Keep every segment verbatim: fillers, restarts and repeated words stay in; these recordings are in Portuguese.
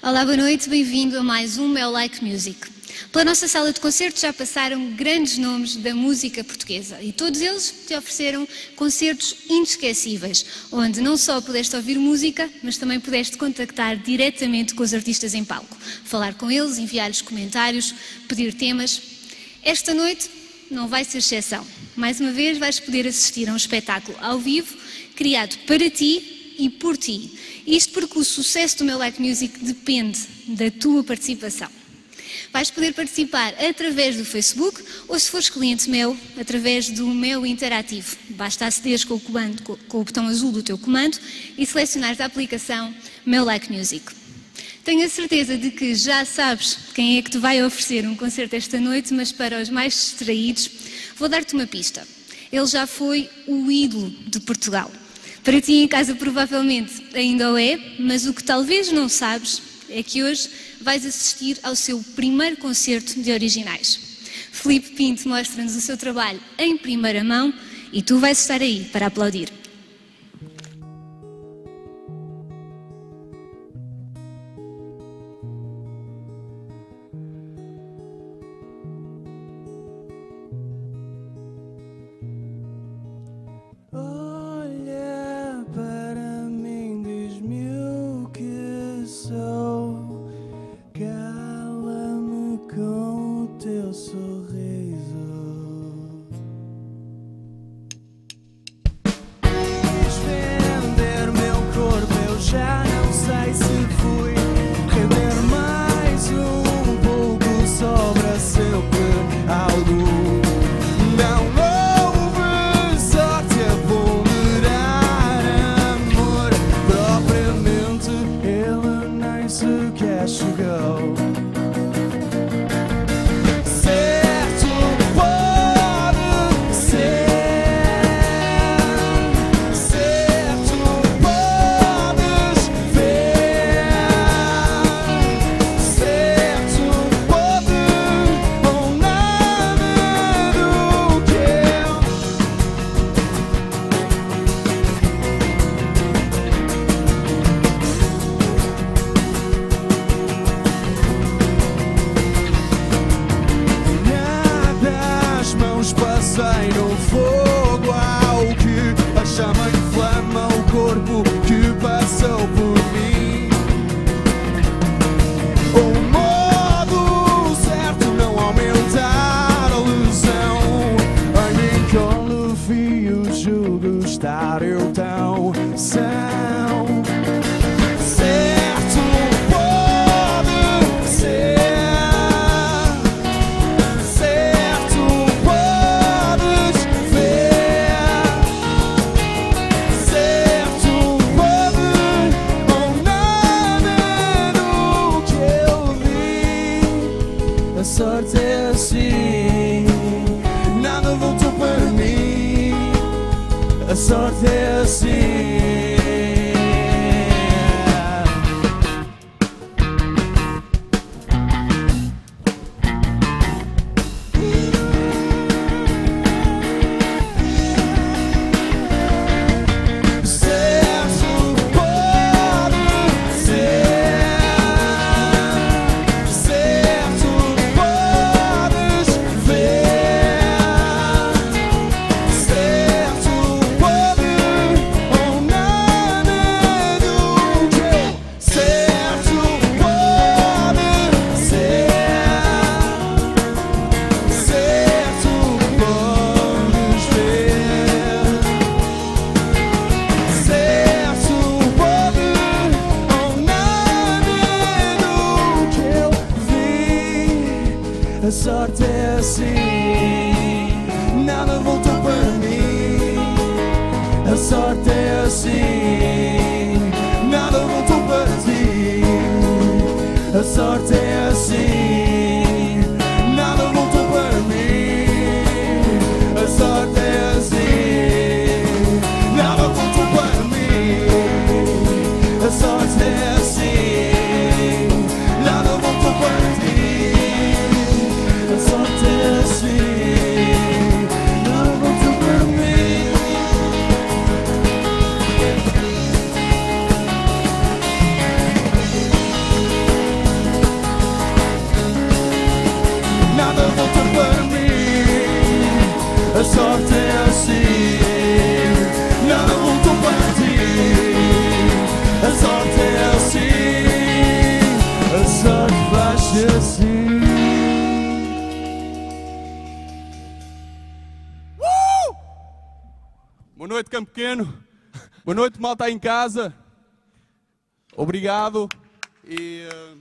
Olá, boa noite, bem-vindo a mais um Mel Like Music. Pela nossa sala de concertos já passaram grandes nomes da música portuguesa e todos eles te ofereceram concertos inesquecíveis, onde não só pudeste ouvir música, mas também pudeste contactar diretamente com os artistas em palco, falar com eles, enviar-lhes comentários, pedir temas. Esta noite não vai ser exceção. Mais uma vez vais poder assistir a um espetáculo ao vivo, criado para ti e por ti. Isto porque o sucesso do Mel Like Music depende da tua participação. Vais poder participar através do Facebook ou, se fores cliente meu, através do meu interativo. Basta acederes com o comando, com o botão azul do teu comando e selecionares a aplicação Mel Like Music. Tenho a certeza de que já sabes quem é que te vai oferecer um concerto esta noite, mas para os mais distraídos, vou dar-te uma pista. Ele já foi o ídolo de Portugal. Para ti em casa provavelmente ainda o é, mas o que talvez não sabes é que hoje vais assistir ao seu primeiro concerto de originais. Filipe Pinto mostra-nos o seu trabalho em primeira mão e tu vais estar aí para aplaudir. A sorte é assim, nada voltou para mim. A sorte é assim, nada voltou para ti. A sorte é assim, nada voltou para mim. A sorte é assim, nada voltou para mim. A sorte é assim, nada voltou para ti. A sorte é assim, nada voltou para mim. sorte é assim, nada voltou para ti. A sorte é assim, a sorte faz-se assim. Uh! Boa noite, Campo Pequeno. Boa noite, malta aí em casa. Obrigado e uh,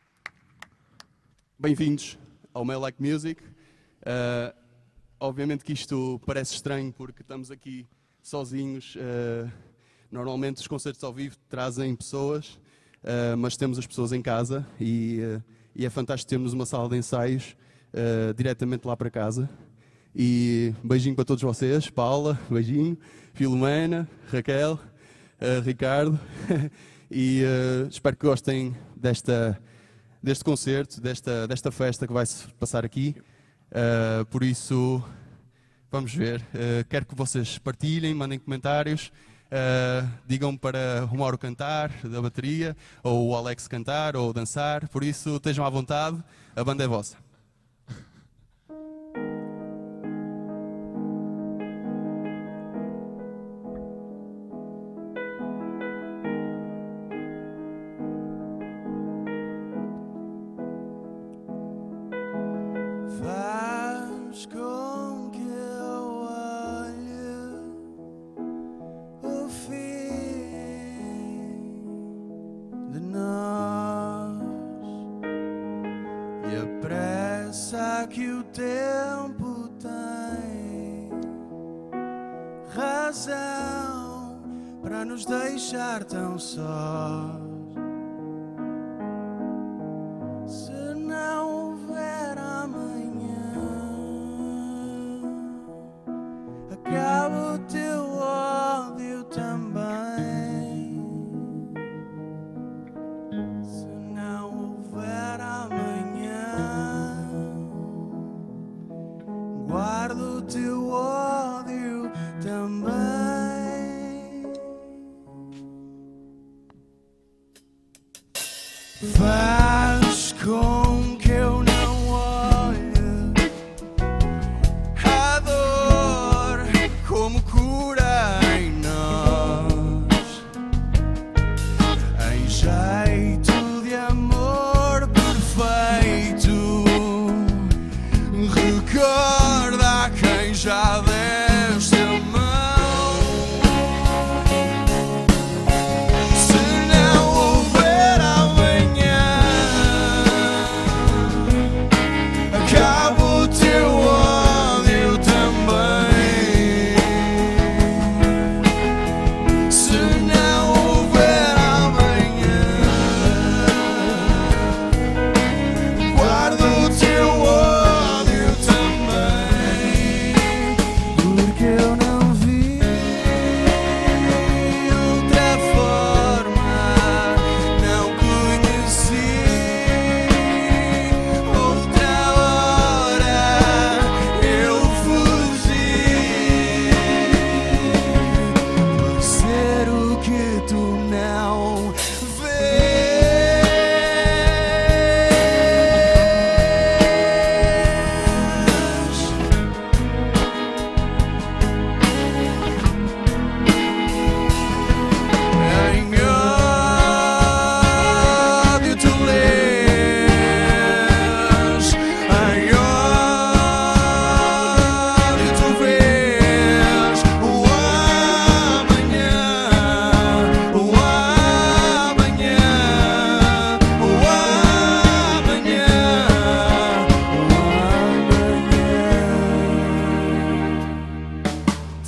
bem-vindos ao My Like Music. Uh, obviamente que isto parece estranho porque estamos aqui sozinhos. Uh, normalmente os concertos ao vivo trazem pessoas, uh, mas temos as pessoas em casa e, uh, e é fantástico termos uma sala de ensaios uh, diretamente lá para casa. E beijinho para todos vocês, Paula, beijinho, Filomena, Raquel, uh, Ricardo. E uh, espero que gostem desta, deste concerto, desta, desta festa que vai se passar aqui. Uh, por isso, vamos ver. Uh, quero que vocês partilhem, mandem comentários, uh, digam para o Mauro cantar, da bateria, ou o Alex cantar, ou dançar. Por isso, estejam à vontade, a banda é vossa. Faz com que eu olhe o fim de nós e a pressa que o tempo tem razão para nos deixar tão sós. Se não houver acaba o teu ódio também. Se não houver amanhã, guarda o teu ódio também. Faz com que eu não olhe a dor como cura em nós, em jeito de amor perfeito. Recorda a quem já deste a mão. Se não houver amanhã, acaba o teu ódio também. Se não houver amanhã, guarda o teu ódio também. Porque eu não vi outra forma, não conheci outra hora, eu fugi por ser o que tu não vês. Em ódio tu lês, em ódio tu vês o amanhã, o amanhã, o amanhã, o amanhã.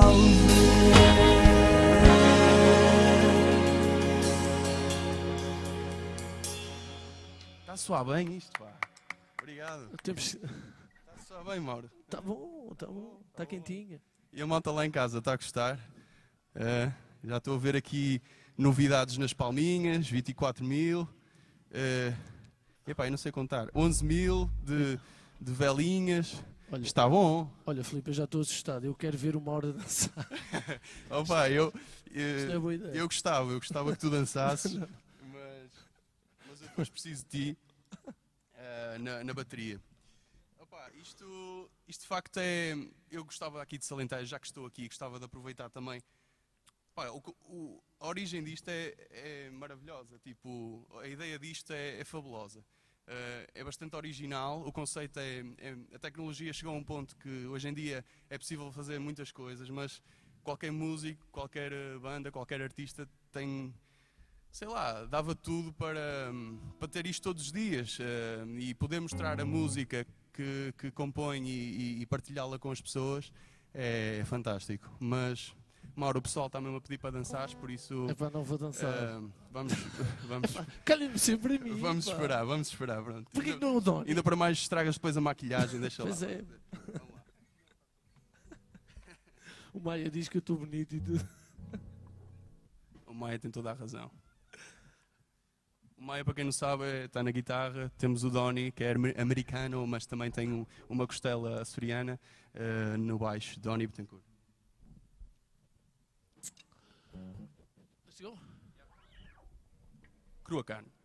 Está a soar bem isto, pá. Obrigado. Temos... Está a soar bem, Mauro. Tá bom, tá bom, tá quentinha. E a malta lá em casa está a gostar. Eh, já estou a ver aqui novidades nas palminhas, vinte e quatro mil. Uh, epá, eu não sei contar. onze mil de, de velinhas. Olha, Está bom. olha, Filipe, eu já estou assustado. Eu quero ver uma hora dançar. Opa, eu, Isto não é boa eu, ideia. eu gostava, eu gostava que tu dançasses, mas, mas eu depois preciso de ti uh, na, na bateria. Opa, isto, isto de facto é... Eu gostava aqui de salientar, já que estou aqui, gostava de aproveitar também. Pá, o, o, a origem disto é, é maravilhosa, tipo, a ideia disto é, é fabulosa. Uh, é bastante original, o conceito é, é... A tecnologia chegou a um ponto que hoje em dia é possível fazer muitas coisas, mas qualquer músico, qualquer banda, qualquer artista tem... Sei lá, dava tudo para, para ter isto todos os dias uh, e poder mostrar a música que, que compõe e, e partilhá-la com as pessoas é fantástico. Mas, Mauro, o pessoal está mesmo a pedir para dançar, por isso... É pá, não vou dançar. Uh, vamos... vamos Calhem-me sempre a mim. Vamos pá. esperar, vamos esperar, pronto. Porquê que não o dão? Ainda para mais estragas depois a maquilhagem, deixa Pois lá. é. O Maia diz que eu estou bonito e tudo. O Maia tem toda a razão. O Maia, para quem não sabe, está na guitarra. Temos o Donny, que é americano, mas também tem um, uma costela açoriana uh, no baixo. Donny Betancourt. Let's go. Crua carne.